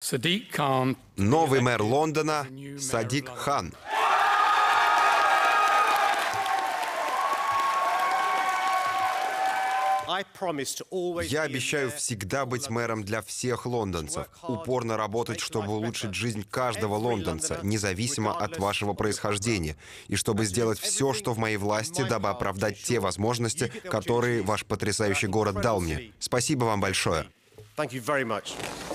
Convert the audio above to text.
Новый мэр Лондона Садик Хан. Я обещаю всегда быть мэром для всех лондонцев, упорно работать, чтобы улучшить жизнь каждого лондонца, независимо от вашего происхождения, и чтобы сделать все, что в моей власти, дабы оправдать те возможности, которые ваш потрясающий город дал мне. Спасибо вам большое. Thank you very much.